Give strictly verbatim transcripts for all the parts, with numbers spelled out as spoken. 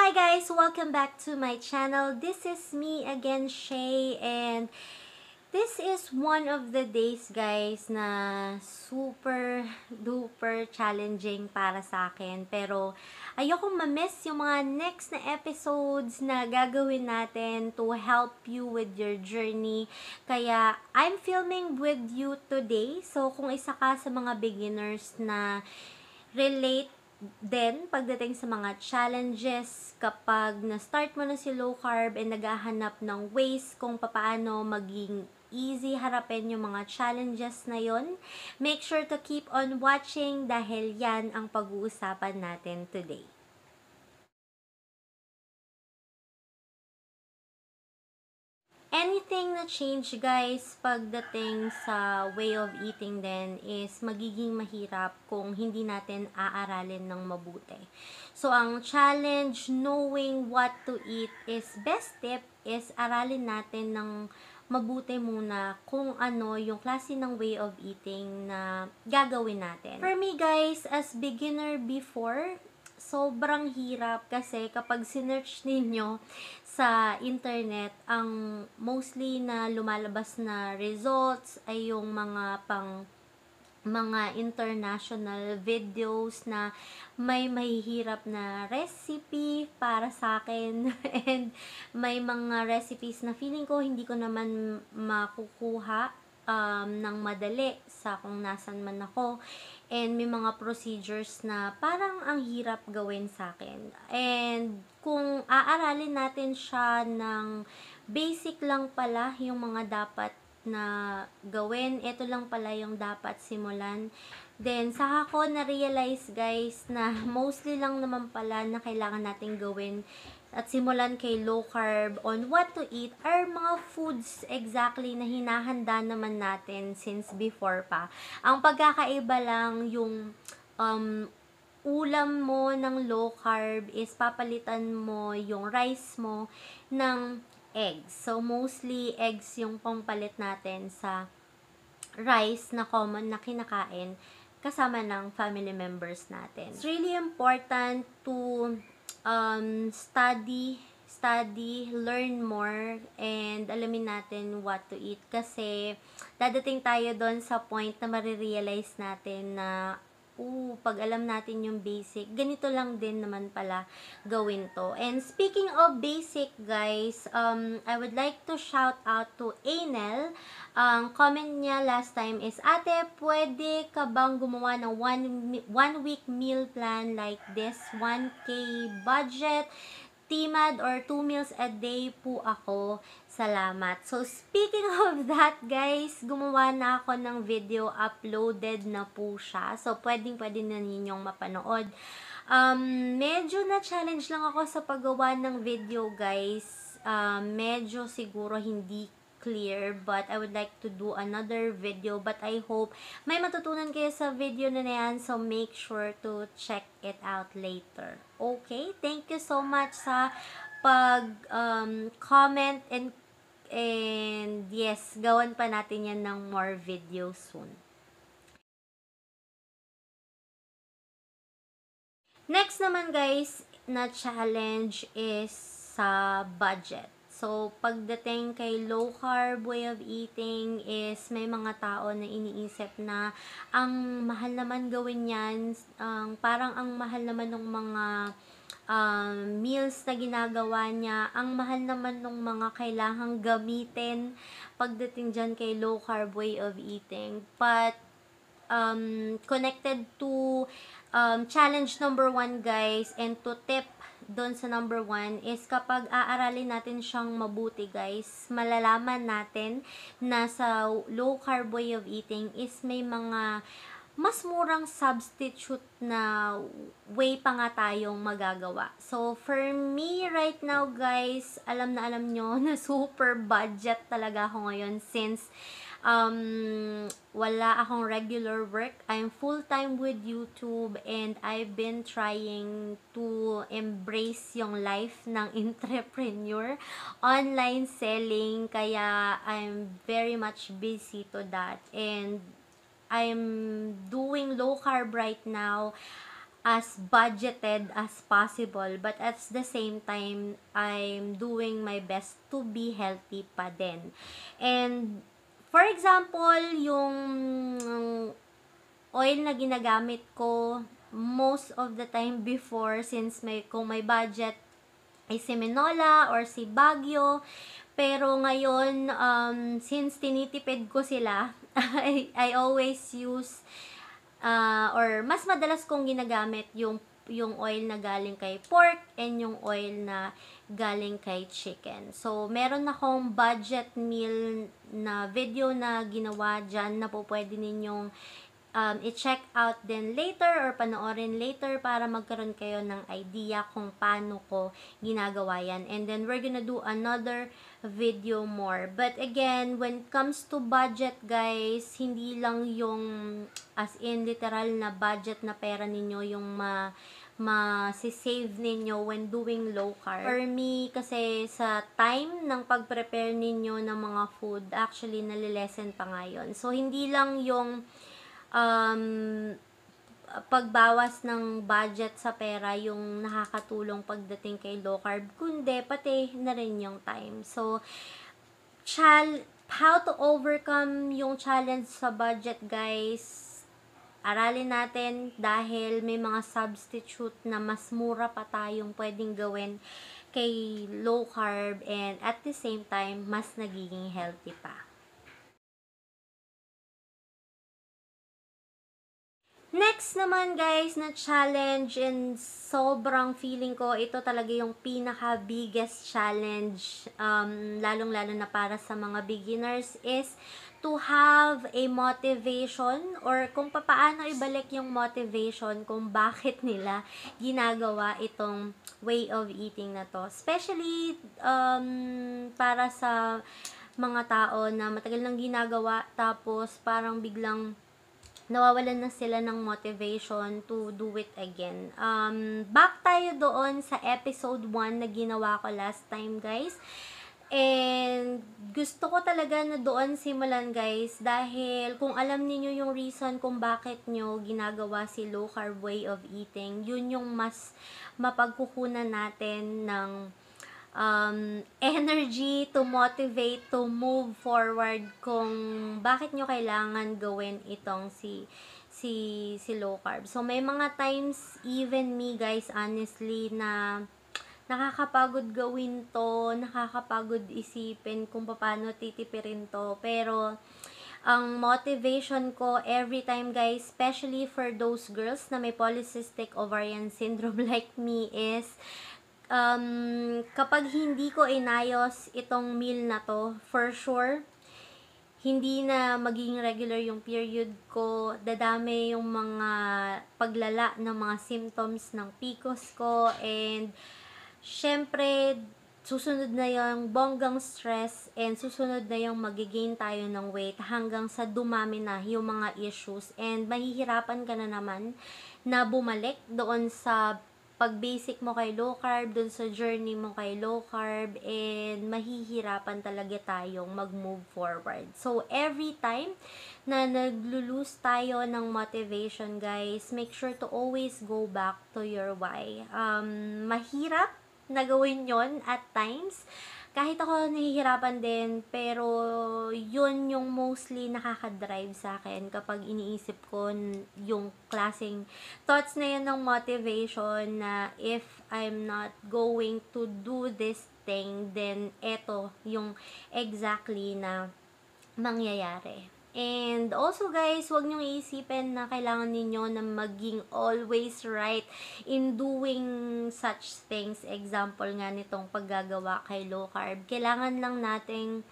Hi guys! Welcome back to my channel. This is me again, Shay, and this is one of the days guys na super duper challenging para sa akin. Pero ayokong ma-miss yung mga next na episodes na gagawin natin to help you with your journey. Kaya I'm filming with you today. So kung isa ka sa mga beginners na relate then, pagdating sa mga challenges, kapag na-start mo na si low carb and naghahanap ng ways kung paano maging easy harapin yung mga challenges na yon, make sure to keep on watching dahil yan ang pag-uusapan natin today. Anything na change guys pagdating sa way of eating din is magiging mahirap kung hindi natin aaralin ng mabuti. So ang challenge knowing what to eat is best tip is aralin natin ng mabuti muna kung ano yung klase ng way of eating na gagawin natin. For me guys, as beginner before, sobrang hirap kasi kapag sinearch ninyo sa internet, ang mostly na lumalabas na results ay yung mga pang mga international videos na may mahihirap na recipe para sa akin and may mga recipes na feeling ko hindi ko naman makukuha um, ng madali sa kung nasan man ako. And may mga procedures na parang ang hirap gawin sa akin. And kung aaralin natin siya ng basic lang pala yung mga dapat na gawin, ito lang pala yung dapat simulan. Then, saka ko na-realize guys na mostly lang naman pala na kailangan natin gawin at simulan kay low carb on what to eat are mga foods exactly na hinahanda naman natin since before pa. Ang pagkakaiba lang yung um, ulam mo ng low carb is papalitan mo yung rice mo ng eggs. So, mostly eggs yung pampalit natin sa rice na common na kinakain kasama ng family members natin. It's really important to um, study, study, learn more, and alamin natin what to eat. Kasi, dadating tayo doon sa point na marirealize natin na oo, pag alam natin yung basic, ganito lang din naman pala gawin to. And speaking of basic, guys, um, I would like to shout out to Anel. Ang um, comment niya last time is, Ate, pwede ka bang gumawa ng one, one week meal plan like this, one K budget? Timad or two meals a day po ako. Salamat. So, speaking of that, guys, gumawa na ako ng video. Uploaded na po siya. So, pwedeng-pwede na ninyong mapanood. Um, medyo na-challenge lang ako sa paggawa ng video, guys. Um, medyo siguro hindi clear, but I would like to do another video, but I hope may matutunan kayo sa video na yan, so make sure to check it out later. Okay? Thank you so much sa pag um, comment and and yes, gawan pa natin yan ng more videos soon. Next naman guys, na challenge is sa budget. So, pagdating kay low carb way of eating is may mga tao na iniisip na ang mahal naman gawin yan, um, parang ang mahal naman ng mga um, meals na ginagawa niya, ang mahal naman ng mga kailangang gamitin pagdating dyan kay low carb way of eating. But, um, connected to um, challenge number one guys and to tip doon sa number one is kapag aaralin natin siyang mabuti guys, malalaman natin na sa low carb way of eating is may mga mas murang substitute na way pa nga tayong magagawa. So, for me right now guys, alam na alam nyo na super budget talaga ako ngayon since um, wala akong regular work. I'm full-time with YouTube and I've been trying to embrace yung life ng entrepreneur, online selling, kaya I'm very much busy to that and I'm doing low carb right now. as budgeted as possible, but at the same time I'm doing my best to be healthy pa din. And for example, yung oil na ginagamit ko most of the time before, since may kung may budget ay si Minola or si Baguio, pero ngayon um, since tinitipid ko sila I, I always use uh, or mas madalas kong ginagamit yung yung oil na galing kay pork and yung oil na galing kay chicken. So, meron akong budget meal na video na ginawa dyan na po pwede ninyong um, i-check out din later or panoorin later para magkaroon kayo ng idea kung paano ko ginagawa yan. And then, we're gonna do another video more. But again, when it comes to budget, guys, hindi lang yung as in literal na budget na pera ninyo yung ma ma-save ninyo when doing low carb. For me, kasi sa time ng pag-prepare ninyo ng mga food, actually, nalilesen pa nga yun. So, hindi lang yung um, pagbawas ng budget sa pera yung nakakatulong pagdating kay low carb, kundi pati na rin yung time. So, chal how to overcome yung challenge sa budget, guys, aralin natin dahil may mga substitute na mas mura pa tayong pwedeng gawin kay low carb and at the same time, mas nagiging healthy pa. Next naman, guys, na challenge, and sobrang feeling ko ito talaga yung pinaka biggest challenge, um, lalong-lalo na para sa mga beginners, is to have a motivation or kung papaano ibalik yung motivation kung bakit nila ginagawa itong way of eating na to. Especially um, para sa mga tao na matagal nang ginagawa tapos parang biglang nawawalan na sila ng motivation to do it again. Um, back tayo doon sa episode one na ginawa ko last time, guys. And gusto ko talaga na doon simulan, guys, dahil kung alam niyo yung reason kung bakit nyo ginagawa si low carb way of eating, yun yung mas mapagkukunan natin ng um, energy to motivate to move forward kung bakit nyo kailangan gawin itong si si si low carb. So may mga times even me, guys, honestly, na nakakapagod gawin to, nakakapagod isipin kung paano titipirin to. Pero, ang motivation ko every time, guys, especially for those girls na may polycystic ovarian syndrome like me, is um, kapag hindi ko inayos itong meal na to, for sure, hindi na magiging regular yung period ko, dadami yung mga paglala ng mga symptoms ng P C O S ko, and syempre, susunod na yung bonggang stress and susunod na yung magigain tayo ng weight hanggang sa dumami na yung mga issues and mahihirapan ka na naman na bumalik doon sa pag-basic mo kay low carb, doon sa journey mo kay low carb, and mahihirapan talaga tayong mag-move forward. So, every time na naglo-lose tayo ng motivation, guys, make sure to always go back to your why. Um, mahirap na gawin yon at times. Kahit ako nahihirapan din, pero yun yung mostly nakaka-drive sa akin kapag iniisip ko yung klaseng thoughts na yun ng motivation na if I'm not going to do this thing, then eto yung exactly na mangyayari. And also, guys, huwag niyong iisipin na kailangan ninyo na maging always right in doing such things. Example nga nitong paggagawa kay low carb. Kailangan lang nating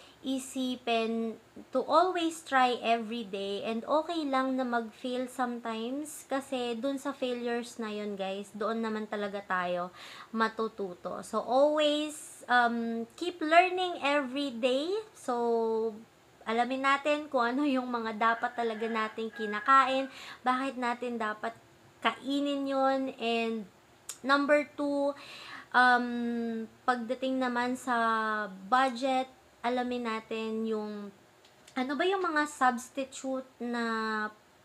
isipin to always try every day, and okay lang na mag-fail sometimes kasi dun sa failures na yun, guys, doon naman talaga tayo matututo. So, always um, keep learning every day. So, alamin natin kung ano yung mga dapat talaga nating kinakain, bakit natin dapat kainin yun, and number two, um, pagdating naman sa budget, alamin natin yung ano ba yung mga substitute na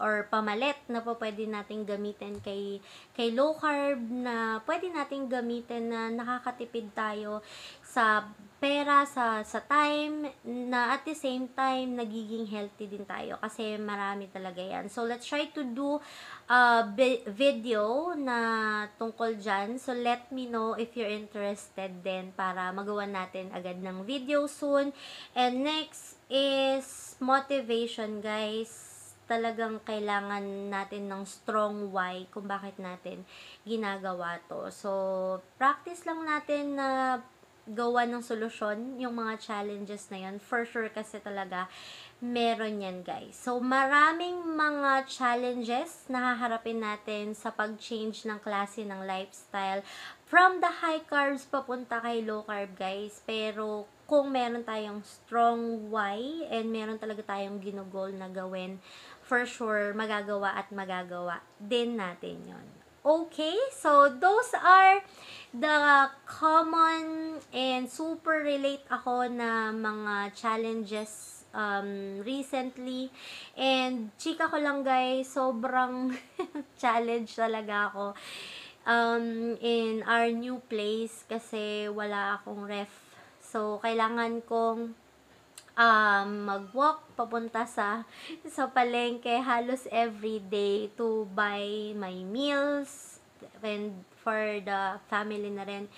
or pamalit na po pwede nating gamitin kay, kay low carb, na pwede nating gamitin na nakakatipid tayo sa pera, sa, sa time, na at the same time, nagiging healthy din tayo. Kasi marami talaga yan. So, let's try to do a video na tungkol dyan. So, let me know if you're interested din para magawa natin agad ng video soon. And next is motivation, guys. Talagang kailangan natin ng strong why kung bakit natin ginagawa to. So, practice lang natin na gawa ng solusyon yung mga challenges na yun. For sure kasi talaga meron yan, guys. So, maraming mga challenges na haharapin natin sa pag-change ng klase ng lifestyle from the high carbs papunta kay low carb, guys. Pero kung meron tayong strong why and meron talaga tayong ginugol na gawin, for sure, magagawa at magagawa din natin yon. Okay, so those are the common and super relate ako na mga challenges um, recently. And chika ko lang, guys, sobrang challenge talaga ako um, in our new place kasi wala akong ref. So, kailangan kong um, mag-walk papunta sa, sa palengke halos every day to buy my meals and for the family na rin.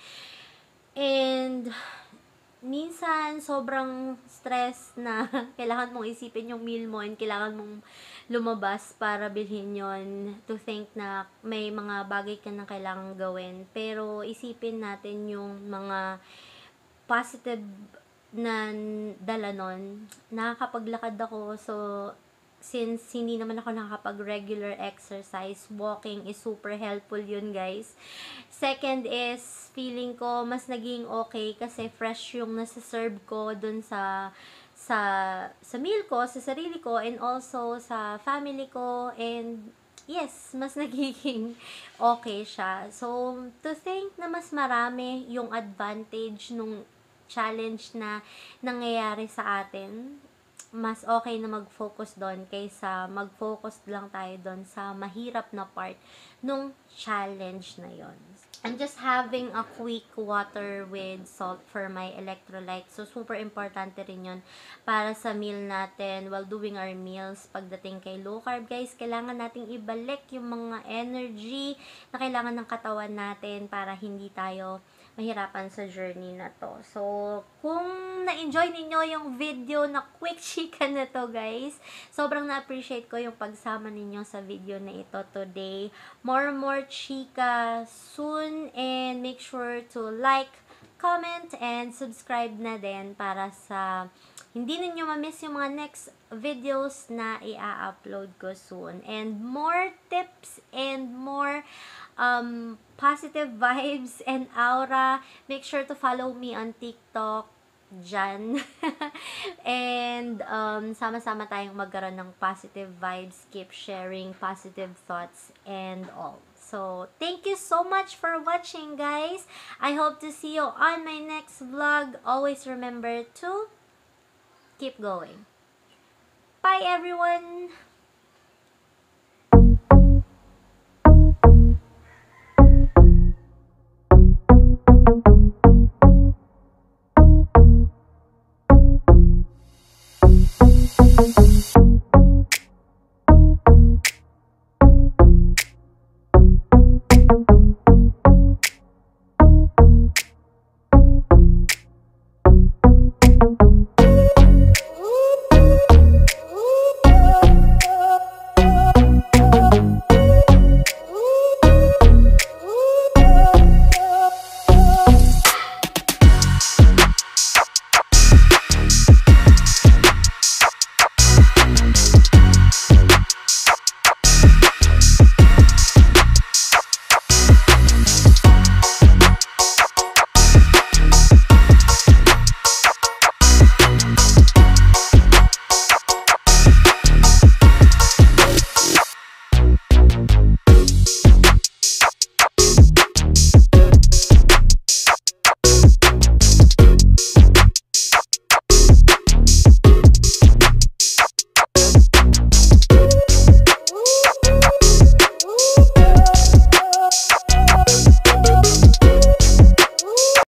And minsan, sobrang stress na kailangan mong isipin yung meal mo and kailangan mong lumabas para bilhin yon, to think na may mga bagay ka na kailangan gawin. Pero isipin natin yung mga positive na dala nun. Nakakapaglakad ako. So, since hindi naman ako nakakapag-regular exercise, walking is super helpful yun, guys. Second is, feeling ko mas naging okay kasi fresh yung nasa-serve ko dun sa sa sa meal ko, sa sarili ko, and also sa family ko. And yes, mas nagiging okay siya. So, to think na mas marami yung advantage nung challenge na nangyayari sa atin, mas okay na mag-focus doon kaysa mag-focus lang tayo doon sa mahirap na part nung challenge na yon. I'm just having a quick water with salt for my electrolytes. So, super importante rin yun para sa meal natin while doing our meals. Pagdating kay low carb, guys, kailangan nating ibalik yung mga energy na kailangan ng katawan natin para hindi tayo mahirapan sa journey na to. So, kung na-enjoy ninyo yung video na quick chika na to, guys, sobrang na-appreciate ko yung pagsama ninyo sa video na ito today. More more chika soon, and make sure to like, comment, and subscribe na din para sa hindi ninyo ma-miss yung mga next videos na i-upload ko soon. And more tips and more um, positive vibes and aura. Make sure to follow me on TikTok dyan. And um, sama-sama tayong magkaroon ng positive vibes. Keep sharing positive thoughts and all. So, thank you so much for watching, guys. I hope to see you on my next vlog. Always remember to keep going. Bye, everyone!